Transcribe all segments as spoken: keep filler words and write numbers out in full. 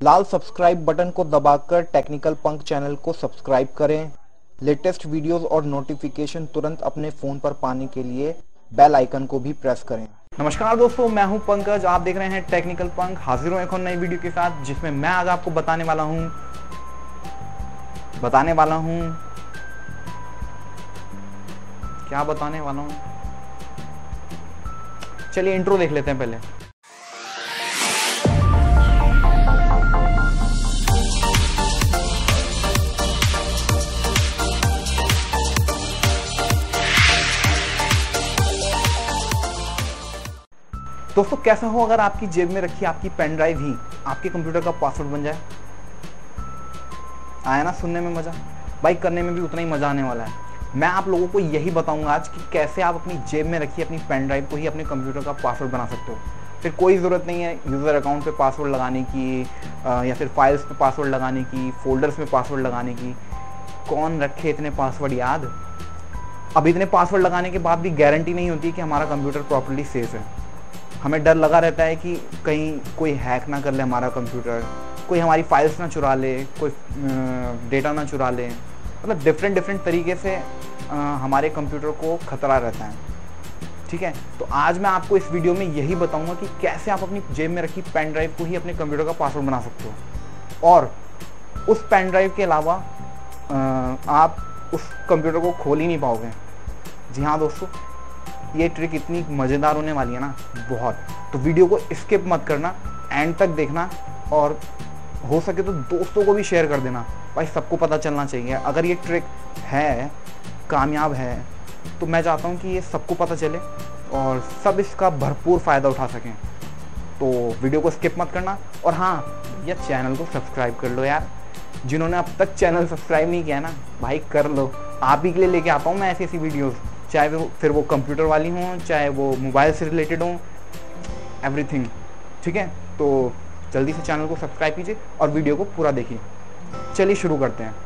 लाल subscribe button को दबाकर technical punk channel को सब्सक्राइब करें। लेटेस्ट वीडियोस और नोटिफिकेशन तुरंत अपने फोन पर पाने के लिए बेल आइकन को भी प्रेस करें। नमस्कार दोस्तों, मैं हूं पंकज, आप देख रहे हैं टेक्निकल पंक। हाजिर हूं एक और नई वीडियो के साथ, जिसमें मैं आज आपको बताने वाला हूं बताने वाला हूं क्या बताने वाला हूं चलिए इंट्रो देख लेते हैं पहले। दोस्तों, कैसा हो अगर आपकी जेब में रखी आपकी पेन ड्राइव ही आपके कंप्यूटर का पासवर्ड बन जाए। आया ना सुनने में मजा? भाई करने में भी उतना ही मजा आने वाला है। मैं आप लोगों को यही बताऊंगा आज कि कैसे आप अपनी जेब में रखी अपनी पेन ड्राइव को ही अपने कंप्यूटर का पासवर्ड बना सकते हो। फिर कोई ज़रूरत नहीं है यूज़र अकाउंट पे पासवर्ड लगाने की, या फिर फाइल्स पे पासवर्ड लगाने की, फोल्डर्स में पासवर्ड लगाने की। कौन रखे इतने पासवर्ड याद? अब इतने पासवर्ड लगाने के बाद भी गारंटी नहीं होती कि हमारा कंप्यूटर प्रॉपर्ली सेफ है। हमें डर लगा रहता है कि कहीं कोई हैक ना कर ले हमारा कंप्यूटर, कोई हमारी फाइल्स ना चुरा ले, कोई डेटा ना चुरा ले। मतलब डिफरेंट डिफरेंट तरीके से आ, हमारे कंप्यूटर को खतरा रहता है। ठीक है, तो आज मैं आपको इस वीडियो में यही बताऊंगा कि कैसे आप अपनी जेब में रखी पेन ड्राइव को ही अपने कंप्यूटर का पासवर्ड बना सकते हो, और उस पेन ड्राइव के अलावा आप उस कंप्यूटर को खोल ही नहीं पाओगे। जी हाँ दोस्तों, ये ट्रिक इतनी मज़ेदार होने वाली है ना, बहुत। तो वीडियो को स्किप मत करना, एंड तक देखना, और हो सके तो दोस्तों को भी शेयर कर देना। भाई सबको पता चलना चाहिए। अगर ये ट्रिक है, कामयाब है, तो मैं चाहता हूँ कि ये सबको पता चले और सब इसका भरपूर फ़ायदा उठा सकें। तो वीडियो को स्किप मत करना, और हाँ, ये चैनल को सब्सक्राइब कर लो यार। जिन्होंने अब तक चैनल सब्सक्राइब नहीं किया ना, भाई कर लो। आप ही के लिए लेके आता हूँ मैं ऐसी ऐसी वीडियोज़, चाहे वो फिर वो कंप्यूटर वाली हों, चाहे वो मोबाइल से रिलेटेड हों, एवरीथिंग। ठीक है, तो जल्दी से चैनल को सब्सक्राइब कीजिए और वीडियो को पूरा देखिए। चलिए शुरू करते हैं।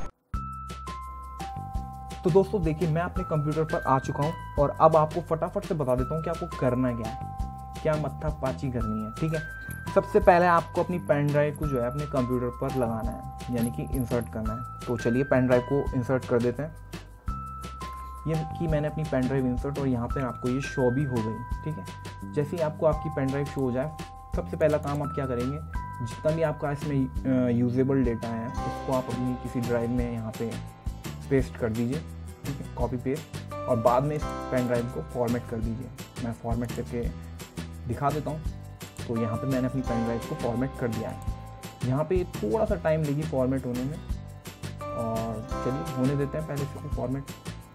तो दोस्तों देखिए, मैं अपने कंप्यूटर पर आ चुका हूँ और अब आपको फटाफट से बता देता हूँ कि आपको करना क्या है, क्या मत्था पाची करनी है। ठीक है, सबसे पहले आपको अपनी पेन ड्राइव को जो है अपने कंप्यूटर पर लगाना है, यानी कि इंसर्ट करना है। तो चलिए पेन ड्राइव को इंसर्ट कर देते हैं। ये कि मैंने अपनी पेन ड्राइव इंसर्ट, और यहाँ पर आपको ये शो भी हो गई। ठीक है, जैसे ही आपको आपकी पेन ड्राइव शो हो जाए, सबसे पहला काम आप क्या करेंगे, जितना भी आपका इसमें यूजेबल डेटा है उसको आप अपनी किसी ड्राइव में यहाँ पे पेस्ट कर दीजिए। ठीक है, कॉपी पेस्ट, और बाद में इस पेन ड्राइव को फॉर्मेट कर दीजिए। मैं फॉर्मेट करके दिखा देता हूँ। तो यहाँ पे मैंने अपनी पेन ड्राइव को फॉर्मेट कर दिया है। यहाँ पे थोड़ा सा टाइम लेगी फॉर्मेट होने में, और चलिए होने देते हैं पहले इसको फॉर्मेट।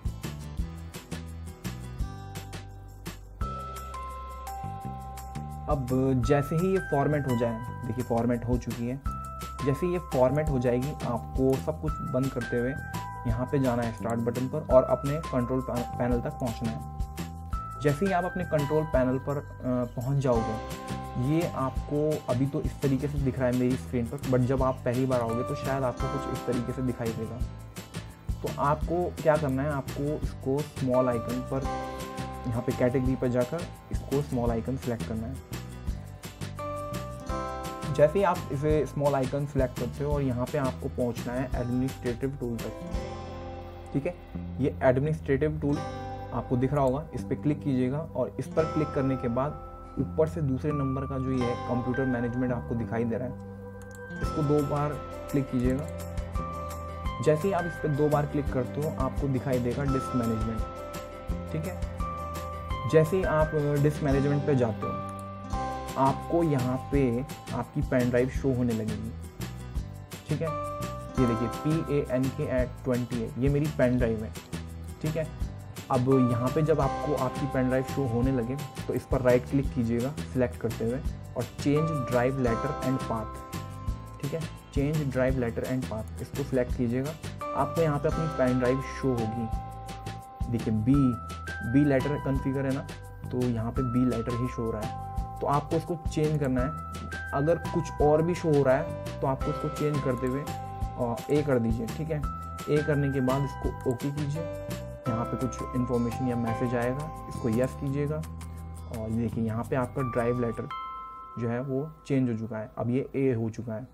अब जैसे ही ये फॉर्मेट हो जाए, देखिए फॉर्मेट हो चुकी है। जैसे ये फॉर्मेट हो जाएगी, आपको सब कुछ बंद करते हुए यहाँ पे जाना है स्टार्ट बटन पर, और अपने कंट्रोल पैनल तक पहुँचना है। जैसे ही आप अपने कंट्रोल पैनल पर पहुँच जाओगे, ये आपको अभी तो इस तरीके से दिख रहा है मेरी स्क्रीन पर, बट जब आप पहली बार आओगे तो शायद आपको कुछ इस तरीके से दिखाई देगा। तो आपको क्या करना है, आपको इसको स्मॉल आइकन पर, यहाँ पे कैटेगरी पर जाकर इसको स्मॉल आइकन सेलेक्ट करना है। जैसे ही आप इसे स्मॉल आइकन सेलेक्ट करते हो, और यहाँ पे आपको पहुँचना है एडमिनिस्ट्रेटिव टूल तक। ठीक है, ये एडमिनिस्ट्रेटिव टूल आपको दिख रहा होगा, इस पर क्लिक कीजिएगा, और इस पर क्लिक करने के बाद ऊपर से दूसरे नंबर का जो ये कंप्यूटर मैनेजमेंट आपको दिखाई दे रहा है, इसको दो बार क्लिक कीजिएगा। जैसे ही आप इस पर दो बार क्लिक करते हो, आपको दिखाई देगा डिस्क मैनेजमेंट। ठीक है, जैसे ही आप डिस्क मैनेजमेंट पे जाते हो, आपको यहाँ पे आपकी पेन ड्राइव शो होने लगेगी। ठीक है, ये देखिए P A N K eight twenty eight, ये मेरी पेन ड्राइव है। ठीक है, अब यहाँ पे जब आपको आपकी पेन ड्राइव शो होने लगे, तो इस पर राइट क्लिक कीजिएगा सिलेक्ट करते हुए, और change drive letter and path. ठीक है, change drive letter and path, इसको सिलेक्ट कीजिएगा। आपको यहाँ पे अपनी पेन ड्राइव शो होगी। देखिए बी बी लेटर कॉन्फ़िगर है ना, तो यहाँ पे बी लेटर ही शो हो रहा है। तो आपको इसको चेंज करना है। अगर कुछ और भी शो हो रहा है तो आपको इसको चेंज करते हुए ए कर दीजिए। ठीक है, ए करने के बाद इसको ओके कीजिए। यहाँ पे कुछ इन्फॉर्मेशन या मैसेज आएगा, इसको यस कीजिएगा, और देखिए यहाँ पे आपका ड्राइव लेटर जो है वो चेंज हो चुका है, अब ये ए हो चुका है।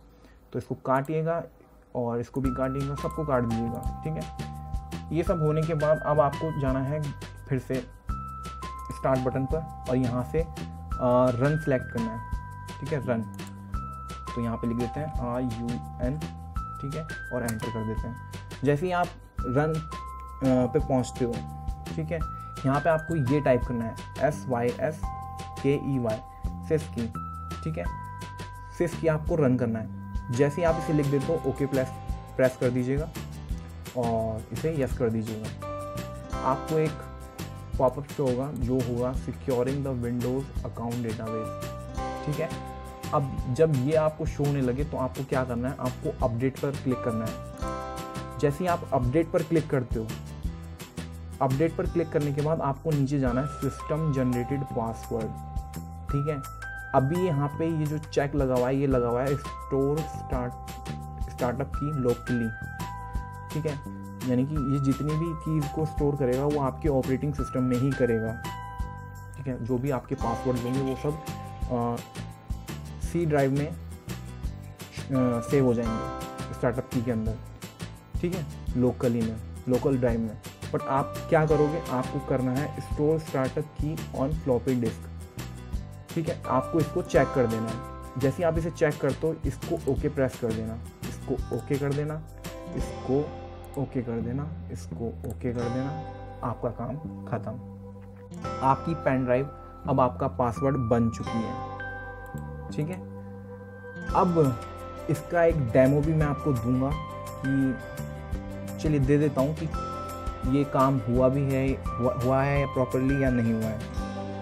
तो इसको काटिएगा और इसको भी काटिएगा, सबको काट दीजिएगा, ठीक है। ये सब होने के बाद अब आपको जाना है फिर से स्टार्ट बटन पर और यहाँ से रन सेलेक्ट करना है, ठीक है, रन। तो यहाँ पे लिख देते हैं आर यू एन, ठीक है, और एंटर कर देते हैं। जैसे ही आप रन पे पहुँचते हो, ठीक है, यहाँ पे आपको ये टाइप करना है एस वाई एस के ई वाई, सिस की, ठीक है, सिस की आपको रन करना है। जैसे ही आप इसे लिख देते हो ओके प्रेस प्रेस कर दीजिएगा और इसे यस कर दीजिएगा। आपको एक पॉपअप शो होगा जो होगा securing the Windows account database, ठीक है। अब जब ये आपको शो होने लगे तो आपको क्या करना है, आपको अपडेट पर क्लिक करना है। जैसे ही आप अपडेट पर क्लिक करते हो, अपडेट पर क्लिक करने के बाद आपको नीचे जाना है सिस्टम जनरेटेड पासवर्ड, ठीक है। अभी यहाँ पे ये जो चेक लगा हुआ है, ये लगा हुआ है store start startup key locally, ठीक है, यानी कि ये जितनी भी कीज़ को स्टोर करेगा वो आपके ऑपरेटिंग सिस्टम में ही करेगा, ठीक है। जो भी आपके पासवर्ड होंगे वो सब सी ड्राइव में सेव हो जाएंगे स्टार्टअप की के अंदर, ठीक है, लोकली में, लोकल ड्राइव में। बट आप क्या करोगे, आपको करना है store startup key on floppy disk, ठीक है। आपको इसको चेक कर देना है। जैसे ही आप इसे चेक करते हो इसको ओके प्रेस कर देना, इसको ओके कर देना, इसको ओके कर देना, इसको ओके कर देना, आपका काम ख़त्म। आपकी पेन ड्राइव अब आपका पासवर्ड बन चुकी है, ठीक है। अब इसका एक डेमो भी मैं आपको दूंगा कि चलिए दे देता हूँ कि ये काम हुआ भी है, हुआ, हुआ है प्रॉपरली या नहीं हुआ है।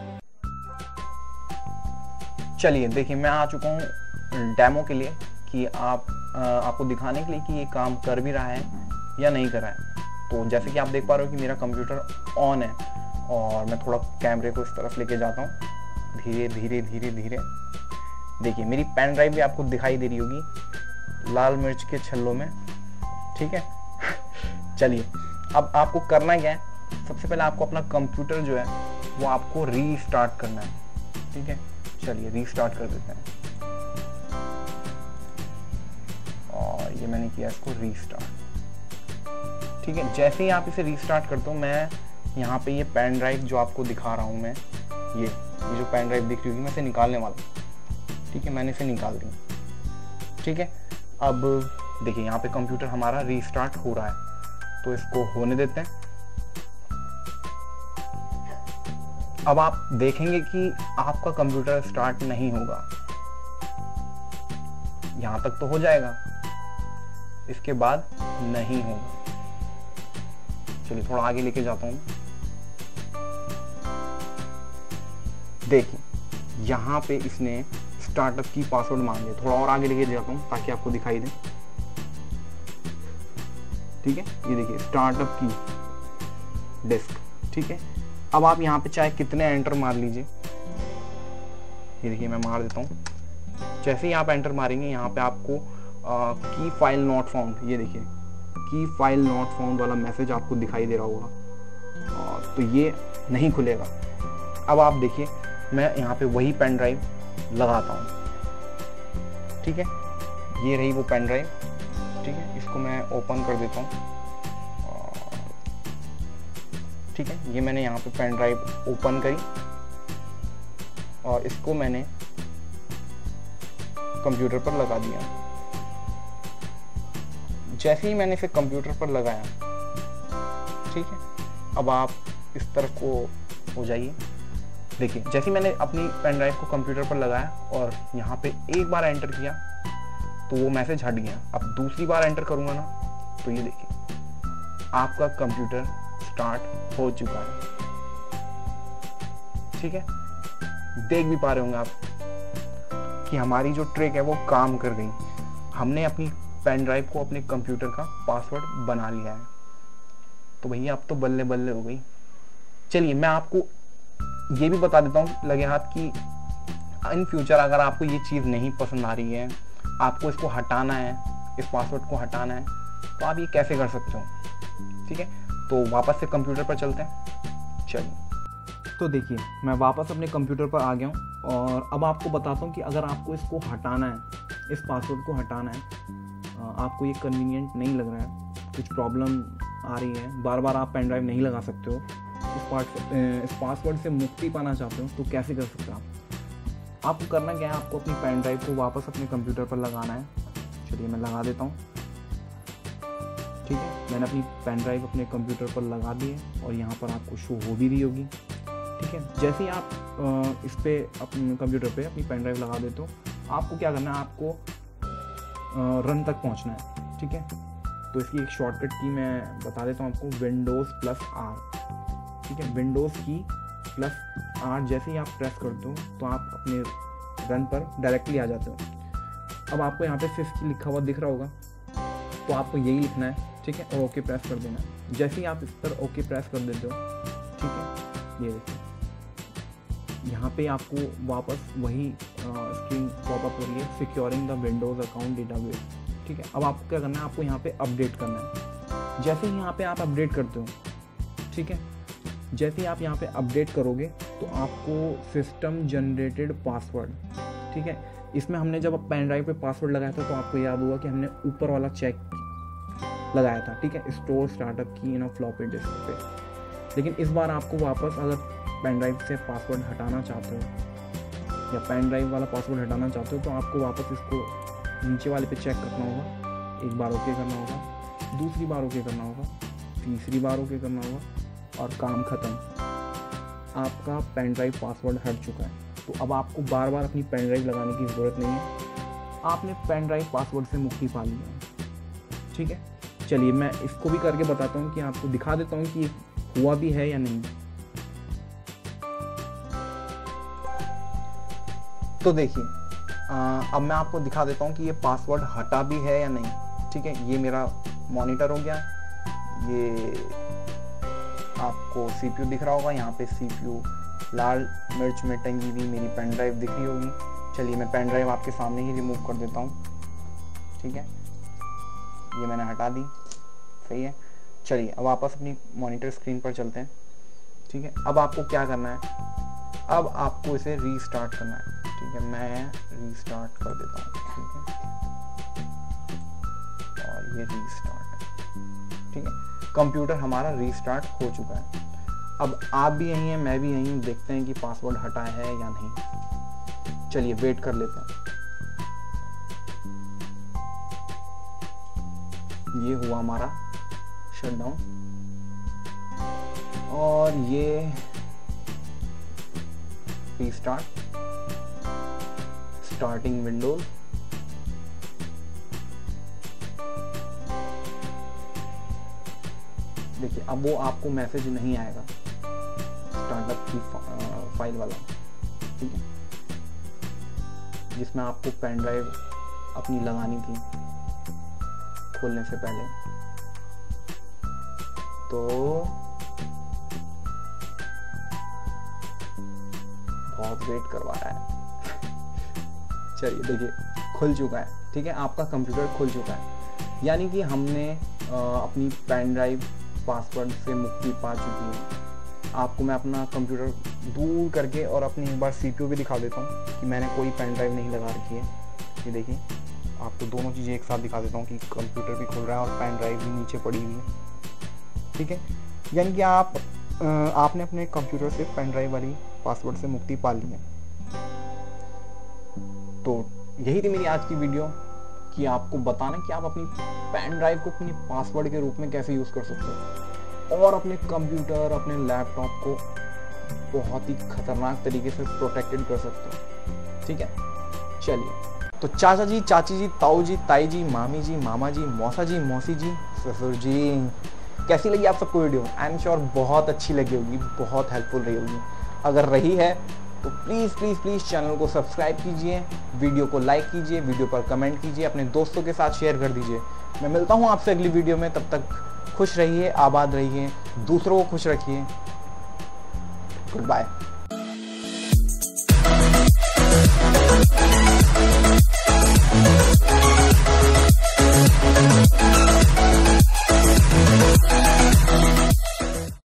चलिए देखिए, मैं आ चुका हूँ डेमो के लिए कि आप आ, आपको दिखाने के लिए कि ये काम कर भी रहा है या नहीं कर रहा है। तो जैसे कि आप देख पा रहे हो कि मेरा कंप्यूटर ऑन है और मैं थोड़ा कैमरे को इस तरफ लेके जाता हूँ, धीरे धीरे धीरे धीरे। देखिए मेरी पेन ड्राइव भी आपको दिखाई दे रही होगी लाल मिर्च के छल्लों में, ठीक है। चलिए अब आपको करना क्या है, सबसे पहले आपको अपना कंप्यूटर जो है वो आपको रीस्टार्ट करना है, ठीक है। चलिए रीस्टार्ट कर देते हैं और ये मैंने किया इसको रीस्टार्ट, ठीक है। जैसे ही आप इसे रीस्टार्ट करते हो, मैं यहाँ पे ये पेन ड्राइव जो आपको दिखा रहा हूँ मैं, ये ये जो पेन ड्राइव दिख रही होगी मैं इसे निकालने वाला हूँ, ठीक है। मैंने इसे निकाल दी, ठीक है। अब देखिए यहाँ पे कंप्यूटर हमारा रीस्टार्ट हो रहा है, तो इसको होने देते हैं। अब आप देखेंगे कि आपका कंप्यूटर स्टार्ट नहीं होगा, यहां तक तो हो जाएगा, इसके बाद नहीं होगा। चलिए थोड़ा आगे लेके जाता हूं। देखिए यहां पे इसने स्टार्टअप की पासवर्ड मांगे, थोड़ा और आगे लेके जाता हूं ताकि आपको दिखाई दे, ठीक है। ये देखिए स्टार्टअप की डिस्क, ठीक है। अब आप यहाँ पे चाहे कितने एंटर मार लीजिए, ये देखिए मैं मार देता हूँ। जैसे ही आप एंटर मारेंगे यहाँ पे आपको की फाइल नॉट फाउंड, ये देखिए की फाइल नॉट फाउंड वाला मैसेज आपको दिखाई दे रहा होगा, और तो ये नहीं खुलेगा। अब आप देखिए मैं यहाँ पे वही पेन ड्राइव लगाता हूँ, ठीक है। ये रही वो पेन ड्राइव, ठीक है। इसको मैं ओपन कर देता हूँ, ठीक है। ये मैंने यहाँ पे पेन ड्राइव ओपन करी और इसको मैंने कंप्यूटर पर लगा दिया। जैसे ही मैंने इसे कंप्यूटर पर लगाया, ठीक है। अब आप इस तरफ को हो जाइए। देखिए जैसे ही मैंने अपनी पेन ड्राइव को कंप्यूटर पर लगाया और यहाँ पे एक बार एंटर किया तो वो मैसेज हट गया। अब दूसरी बार एंटर करूंगा ना, तो ये देखिए आपका कंप्यूटर स्टार्ट हो चुका है, ठीक है। देख भी पा रहे होंगे आप कि हमारी जो ट्रिक है वो काम कर गई। हमने अपनी पेन ड्राइव को अपने कंप्यूटर का पासवर्ड बना लिया है। तो भैया अब तो बल्ले बल्ले हो गई। चलिए मैं आपको ये भी बता देता हूँ लगे हाथ कि इन फ्यूचर अगर आपको ये चीज़ नहीं पसंद आ रही है, आपको इसको हटाना है, इस पासवर्ड को हटाना है, तो आप ये कैसे कर सकते हो, ठीक है। तो वापस से कंप्यूटर पर चलते हैं। चलिए तो देखिए मैं वापस अपने कंप्यूटर पर आ गया हूँ और अब आपको बताता हूँ कि अगर आपको इसको हटाना है इस पासवर्ड को हटाना है। आपको ये कन्वीनियंट नहीं लग रहा है, कुछ प्रॉब्लम आ रही है, बार बार आप पेन ड्राइव नहीं लगा सकते हो, इस पार्ट इस पासवर्ड से मुक्ति पाना चाहते हो तो कैसे कर सकते हो आप? आपको करना क्या है, आपको अपनी पेन ड्राइव को वापस अपने कंप्यूटर पर लगाना है। चलिए मैं लगा देता हूँ। ठीक है, मैंने अपनी पेन ड्राइव अपने कंप्यूटर पर लगा दी है और यहाँ पर आपको शो हो भी रही होगी। ठीक है, जैसे ही आप इस पे अपने कंप्यूटर पे अपनी पेन ड्राइव लगा देते हो, आपको क्या करना है, आपको रन तक पहुँचना है। ठीक है, तो इसकी एक शॉर्टकट की मैं बता देता हूँ आपको, विंडोज़ प्लस आर। ठीक है, विंडोज़ की प्लस आर जैसे ही आप प्रेस करते हो तो आप अपने रन पर डायरेक्टली आ जाते हो। अब आपको यहाँ पे सिस्क लिखा हुआ दिख रहा होगा, तो आपको यही लिखना है। ठीक है, और ओके प्रेस कर देना है। जैसे ही आप इस पर ओके प्रेस कर देते हो, ठीक है, ये देखिए यहाँ पे आपको वापस वही स्क्रीन पॉपअप हो रही है, securing the Windows account database. ठीक है, अब आपको क्या करना है, आपको यहाँ पे अपडेट करना है। जैसे ही यहाँ पे आप अपडेट करते हो, ठीक है, जैसे ही आप यहाँ पे अपडेट करोगे तो आपको सिस्टम जनरेटेड पासवर्ड, ठीक है, इसमें हमने जब पेन ड्राइव पे पासवर्ड लगाया था तो आपको याद होगा कि हमने ऊपर वाला चेक लगाया था। ठीक है, स्टोर स्टार्टअप की इन अ फ्लॉपी डिस्क पे। लेकिन इस बार आपको वापस अगर पेन ड्राइव से पासवर्ड हटाना चाहते हो या पेन ड्राइव वाला पासवर्ड हटाना चाहते हो तो आपको वापस इसको नीचे वाले पे चेक करना होगा, एक बार ओके करना होगा, दूसरी बार ओके करना होगा, तीसरी बार ओके करना होगा और काम खत्म, आपका पेन ड्राइव पासवर्ड हट चुका है। तो अब आपको बार बार अपनी पेन ड्राइव लगाने की ज़रूरत नहीं है, आपने पेन ड्राइव पासवर्ड से मुक्ति पा ली है। ठीक है, चलिए मैं इसको भी करके बताता हूँ कि आपको दिखा देता हूँ कि हुआ भी है या नहीं। तो देखिए अब मैं आपको दिखा देता हूँ कि ये पासवर्ड हटा भी है या नहीं। ठीक है, ये मेरा मॉनिटर हो गया, ये आपको सीपीयू दिख रहा होगा, यहाँ पे सीपीयू लाल मिर्च में टंगी हुई मेरी पेन ड्राइव दिख रही होगी। चलिए मैं पेन ड्राइव आपके सामने ही रिमूव कर देता हूँ। ठीक है, ये मैंने हटा दी, सही है। चलिए अब वापस अपनी मॉनिटर स्क्रीन पर चलते हैं। ठीक है, अब आपको क्या करना है, अब आपको इसे रीस्टार्ट करना है। ठीक है, मैं रीस्टार्ट कर देता हूँ। ठीक है, और ये रीस्टार्ट, ठीक है, कंप्यूटर हमारा रीस्टार्ट हो चुका है। अब आप भी यहीं हैं, मैं भी यहीं हूँ, देखते हैं कि पासवर्ड हटा है या नहीं। चलिए वेट कर लेते हैं। ये हुआ हमारा शटडाउन और ये रीस्टार्ट, स्टार्टिंग विंडोज, देखिए अब वो आपको मैसेज नहीं आएगा स्टार्टअप की फा, फाइल वाला। ठीक है, जिसमें आपको पेन ड्राइव अपनी लगानी थी खोलने से पहले। तो बहुत वेट करवा रहा है। चलिए देखिए खुल चुका है। ठीक है, आपका कंप्यूटर खुल चुका है, यानी कि हमने आ, अपनी पेन ड्राइव पासवर्ड से मुक्ति पा चुकी है। आपको मैं अपना कंप्यूटर दूर करके और अपनी एक बार सीपीयू भी दिखा देता हूँ कि मैंने कोई पेन ड्राइव नहीं लगा रखी है। ये देखिए, आपको दोनों चीज़ें एक साथ दिखा देता हूँ कि कंप्यूटर भी खुल रहा है और पेन ड्राइव भी नीचे पड़ी हुई है। ठीक है, यानी कि आप आपने अपने कंप्यूटर से पेन ड्राइव वाली पासवर्ड से मुक्ति पा ली है। तो यही थी मेरी आज की वीडियो कि आपको बताना कि आप अपनी पेन ड्राइव को अपनी पासवर्ड के रूप में कैसे यूज़ कर सकते हो और अपने कंप्यूटर, अपने लैपटॉप को बहुत ही खतरनाक तरीके से प्रोटेक्टेड कर सकते हो। ठीक है, चलिए तो चाचा जी, चाची जी, ताऊ जी, ताई जी, मामी जी, मामा जी, मौसा जी, मौसी जी, ससुर जी, कैसी लगी आप सबको वीडियो? आई एम श्योर बहुत अच्छी लगी होगी, बहुत हेल्पफुल रही होगी। अगर रही है तो प्लीज़ प्लीज़ प्लीज़ चैनल को सब्सक्राइब कीजिए, वीडियो को लाइक कीजिए, वीडियो पर कमेंट कीजिए, अपने दोस्तों के साथ शेयर कर दीजिए। मैं मिलता हूँ आपसे अगली वीडियो में, तब तक खुश रहिए, आबाद रहिए, दूसरों को खुश रखिए। Good bye.